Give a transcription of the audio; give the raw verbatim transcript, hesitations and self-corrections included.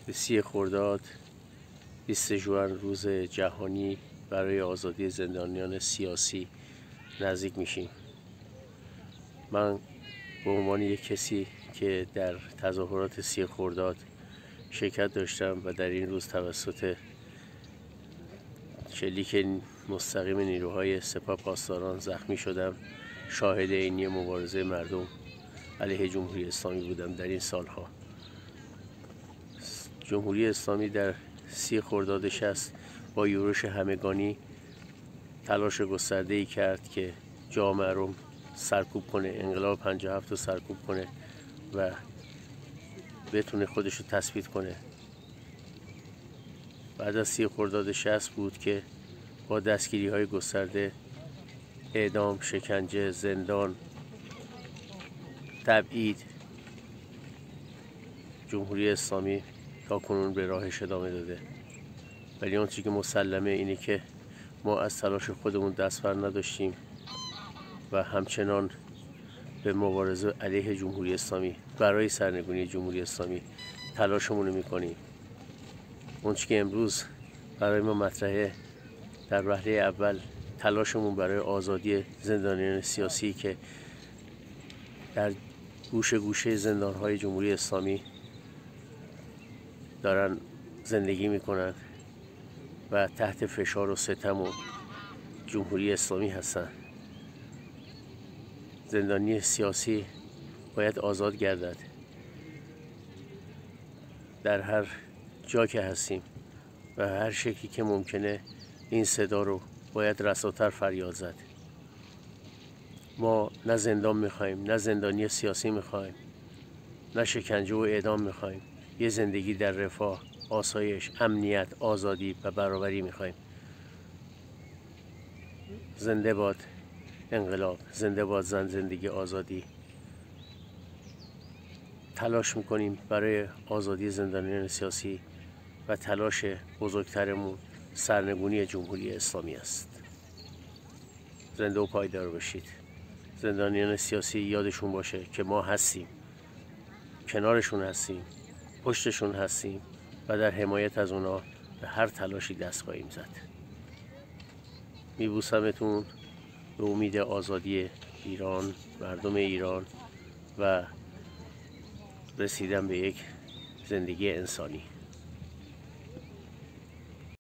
به سی خرداد بیست ژوئن روز جهانی برای آزادی زندانیان سیاسی نزدیک میشیم. من به عنوان یک کسی که در تظاهرات سی خرداد شرکت داشتم و در این روز توسط شلیک مستقیم نیروهای سپاه پاسداران زخمی شدم، شاهد عینی مبارزه مردم علیه جمهوری اسلامی بودم. در این سالها جمهوری اسلامی در سی خرداد شصت با یورش همگانی تلاش گسترده‌ای کرد که جامعه رو سرکوب کنه، انقلاب پنجاه و هفت رو سرکوب کنه و بتونه خودش رو تثبیت کنه. بعد از سی خرداد شصت بود که با دستگیری های گسترده، اعدام، شکنجه، زندان، تبعید، جمهوری اسلامی تا کنون به راهش ادامه داده. ولی آنچه که مسلمه اینه که ما از تلاش خودمون دست بر نداشتیم و همچنان به مبارزه علیه جمهوری اسلامی برای سرنگونی جمهوری اسلامی تلاشمون رو میکنیم. آنچه که امروز برای ما مطرحه، در وهله اول تلاشمون برای آزادی زندانیان سیاسی که در گوشه گوشه زندانهای جمهوری اسلامی دارن زندگی میکنن و تحت فشار و ستم و جمهوری اسلامی هستن. زندانی سیاسی باید آزاد گردد. در هر جا که هستیم و هر شکلی که ممکنه این صدا رو باید رساتر فریاد زد. ما نه زندان میخوایم، نه زندانی سیاسی میخوایم، نه شکنجه و اعدام میخوایم. یه زندگی در رفاه، آسایش، امنیت، آزادی و برابری میخوایم. زنده باد انقلاب، زنده باد زن، زندگی، آزادی. تلاش میکنیم برای آزادی زندانیان سیاسی و تلاش بزرگترمون سرنگونی جمهوری اسلامی است. زنده و پایدار باشید. زندانیان سیاسی یادشون باشه که ما هستیم، کنارشون هستیم، پشتشون هستیم و در حمایت از اونا به هر تلاشی دست خواهیم زد. میبوسمتون به امید آزادی ایران، مردم ایران و رسیدن به یک زندگی انسانی.